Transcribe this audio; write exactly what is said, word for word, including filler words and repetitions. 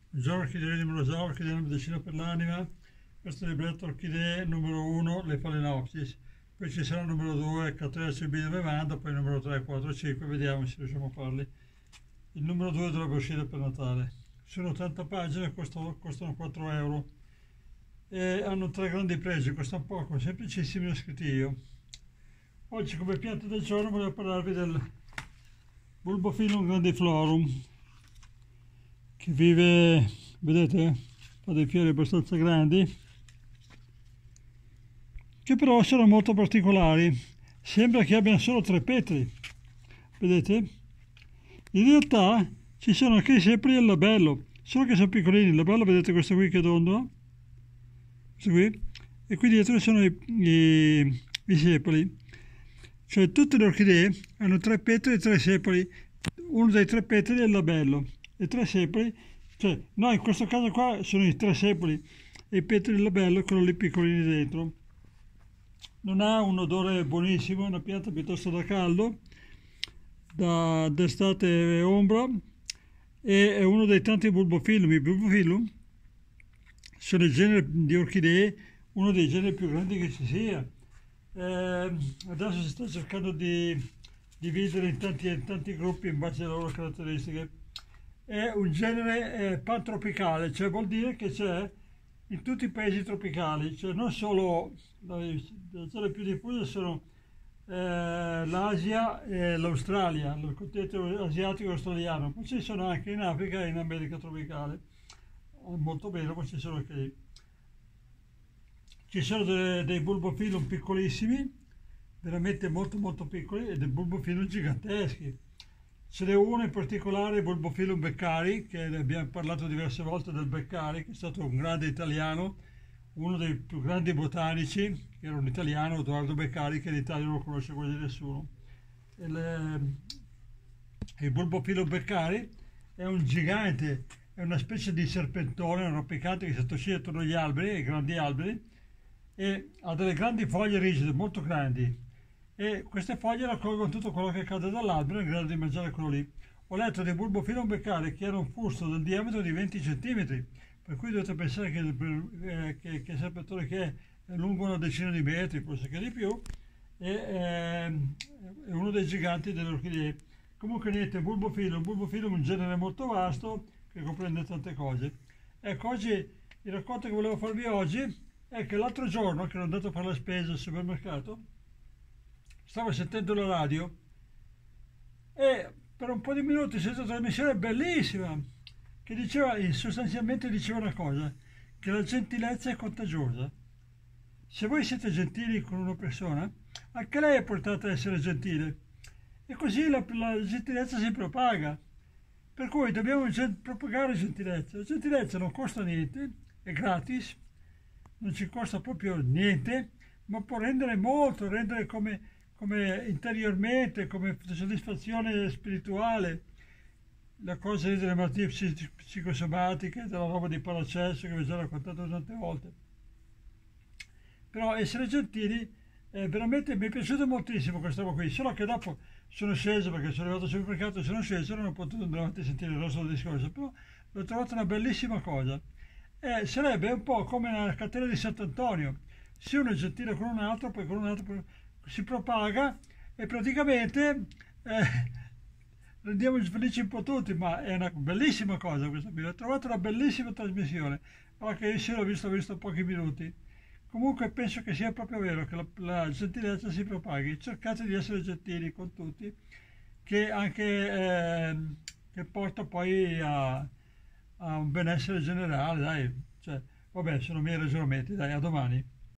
Buongiorno orchidee di Morosa, orchidea una medicina per l'anima. Questo è il libretto orchidee numero uno, le Phalaenopsis. Poi ci sarà il numero due, Cattleya C B dove manda, poi il numero tre, quattro, cinque, vediamo se riusciamo a farli. Il numero due dovrebbe uscire per Natale. Sono ottanta pagine, costano, costano quattro euro. E hanno tre grandi pregi, costano poco, semplicissimi, li ho scritti io. Oggi come pianta del giorno volevo parlarvi del Bulbophyllum grandiflorum, che vive, vedete, fa dei fiori abbastanza grandi, che però sono molto particolari. Sembra che abbiano solo tre petali, vedete? In realtà ci sono anche i sepoli e il labello, solo che sono piccolini. Il labello, vedete questo qui che è tondo, questo qui, e qui dietro sono i, i, i sepoli. Cioè tutte le orchidee hanno tre petali e tre sepoli. Uno dei tre petali è il labello. I tre sepoli, cioè no, in questo caso qua sono i tre sepoli e i petali del labello, quello lì piccolini dentro. Non ha un odore buonissimo, è una pianta piuttosto da caldo, da d'estate e ombra, e è uno dei tanti bulbophyllum. I bulbophyllum sono il genere di orchidee, uno dei generi più grandi che ci sia. Eh, adesso si sta cercando di dividere in tanti, in tanti gruppi in base alle loro caratteristiche. È un genere eh, pantropicale, cioè vuol dire che c'è in tutti i paesi tropicali, cioè non solo, le zone più diffuse sono eh, l'Asia e l'Australia, il continente asiatico e australiano, ma ci sono anche in Africa e in America tropicale, molto meno, ma ci sono anche lì. Ci sono dei, dei bulbophyllum piccolissimi, veramente molto molto piccoli, e dei bulbophyllum giganteschi. Ce n'è uno in particolare, il Bulbophyllum Beccari, che ne abbiamo parlato diverse volte del Beccari, che è stato un grande italiano, uno dei più grandi botanici, che era un italiano, Edoardo Beccari, che in Italia non lo conosce quasi nessuno. Il, il Bulbophyllum Beccari è un gigante, è una specie di serpentone, un rampicante che si attorciglia attorno agli alberi, ai grandi alberi, e ha delle grandi foglie rigide, molto grandi. E queste foglie raccolgono tutto quello che cade dall'albero in grado di mangiare quello lì. Ho letto di Bulbophyllum Beccari che era un fusto del diametro di venti centimetri, per cui dovete pensare che il eh, che, che serpentone che è, è lungo una decina di metri, forse che di più, e eh, è uno dei giganti delle orchidee. Comunque niente, Bulbophyllum, Bulbophyllum è un genere molto vasto che comprende tante cose. Ecco, oggi il racconto che volevo farvi oggi è che l'altro giorno, che ero andato a fare la spesa al supermercato, stavo sentendo la radio e per un po' di minuti ho sentito una trasmissione bellissima che diceva, sostanzialmente diceva una cosa, che la gentilezza è contagiosa. Se voi siete gentili con una persona, anche lei è portata a essere gentile e così la, la gentilezza si propaga. Per cui dobbiamo propagare gentilezza. La gentilezza non costa niente, è gratis, non ci costa proprio niente, ma può rendere molto, rendere come come interiormente, come soddisfazione spirituale, la cosa delle malattie psicosomatiche, della roba di Paracelso che vi ho già raccontato tante volte. Però essere gentili, eh, veramente mi è piaciuto moltissimo questa roba qui, solo che dopo sono sceso, perché sono arrivato al supermercato e sono sceso, non ho potuto andare avanti a sentire il resto del discorso, però l'ho trovata una bellissima cosa. Eh, sarebbe un po' come la catena di Sant'Antonio, se uno è gentile con un altro, poi con un altro si propaga e praticamente eh, rendiamo felici un po' tutti, ma è una bellissima cosa questa qui. Ho trovato una bellissima trasmissione, ma che io sì l'ho visto, ho visto pochi minuti. Comunque penso che sia proprio vero che la, la gentilezza si propaghi. Cercate di essere gentili con tutti, che anche eh, che porta poi a, a un benessere generale, dai. Cioè, vabbè, sono i miei ragionamenti, dai, a domani.